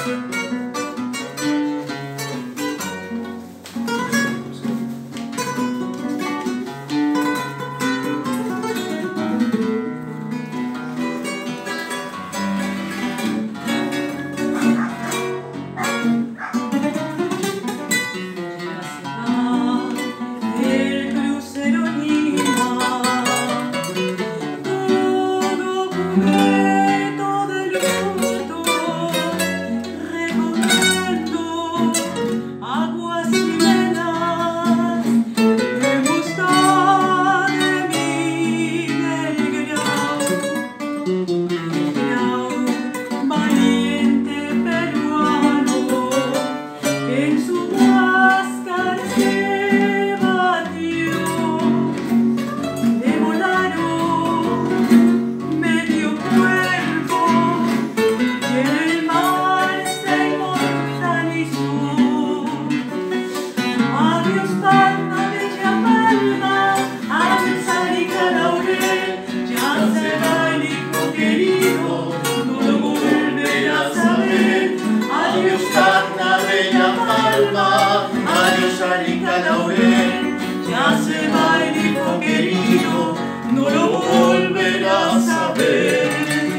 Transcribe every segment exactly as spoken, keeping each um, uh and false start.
Adiós Arica Laurel, ya se va el hijo querido, no lo volverás a ver.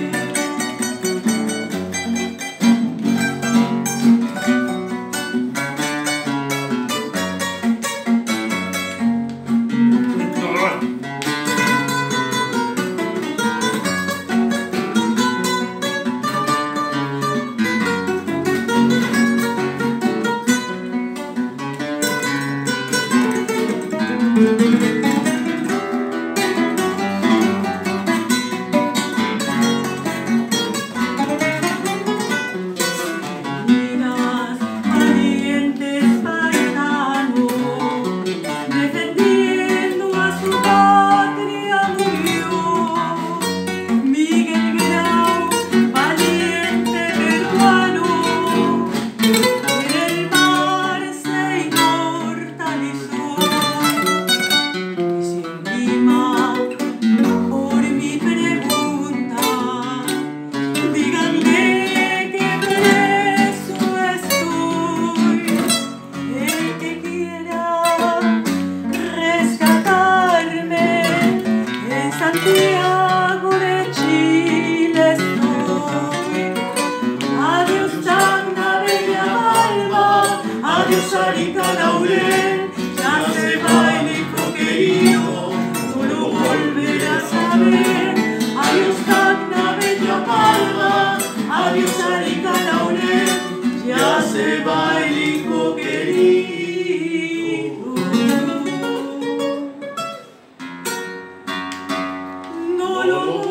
Santiago de Chile estoy. Adiós Tacna, bella Palma, adiós Arica Laurel, ya se va el hijo querido, no lo volverás a ver. Adiós Tacna, bella Palma, adiós Arica Laurel, ya se va el hijo querido. No lo